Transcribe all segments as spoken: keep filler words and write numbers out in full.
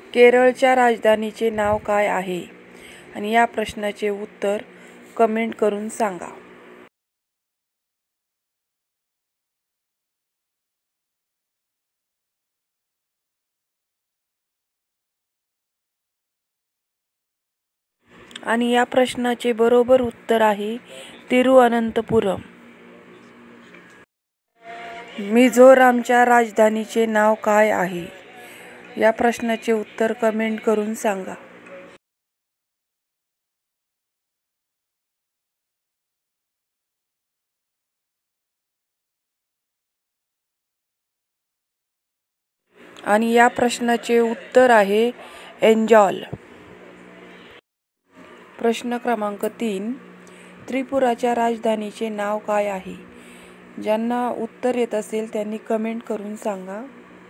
केरळच्या राजधानीचे नाव काय आहे? आणि या प्रश्नाचे उत्तर कमेंट करून सांगा. आणि या प्रश्नाचे बरोबर उत्तर आहे तिरुअनंतपुरम. मिझोरामच्या राजधानीचे नाव काय आहे? या प्रश्नाचे उत्तर कमेंट करून सांगा. आणि या प्रश्नाचे उत्तर आहे एंजॉल. प्रश्न क्रमांक तीन. त्रिपुराच्या राजधानीचे नाव काय आहे? ज्यांना उत्तर येत असेल त्यांनी कमेंट करून सांगा.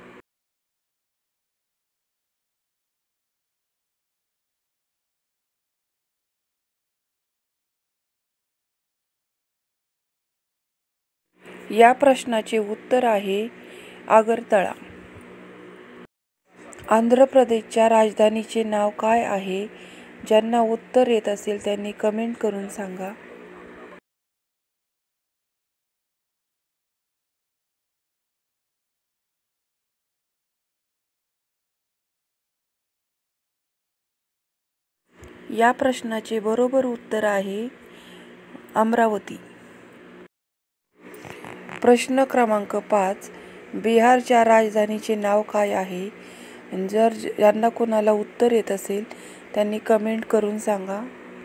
या प्रश्नाचे उत्तर आहे आगरतळा. आंध्र प्रदेशच्या राजधानीचे नाव काय आहे? ज्यांना उत्तर येत असेल त्यांनी कमेंट करून सांगा. या प्रश्नाचे बरोबर उत्तर आहे अमरावती. प्रश्न क्रमांक पाच. बिहारच्या राजधानीचे नाव काय आहे? जर ज्यांना कोणाला उत्तर येत असेल त्यांनी कमेंट करून सांगा.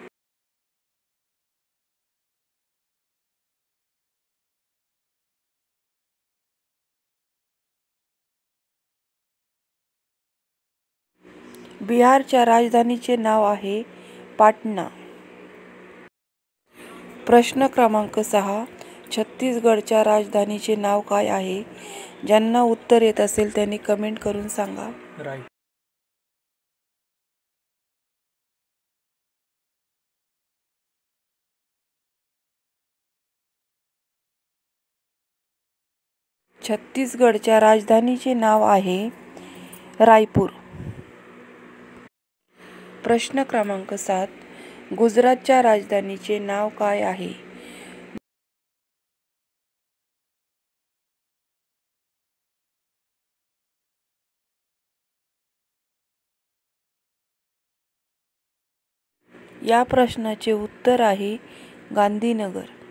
बिहारच्या राजधानीचे नाव आहे पाटणा. प्रश्न क्रमांक सहा. छत्तीसगडच्या राजधानीचे नाव काय आहे? ज्यांना उत्तर येत असेल त्यांनी कमेंट करून सांगा. छत्तीसगडच्या राजधानीचे नाव आहे रायपूर. प्रश्न क्रमांक सात. गुजरातच्या राजधानीचे नाव काय आहे? या प्रश्नाचे उत्तर आहे गांधीनगर.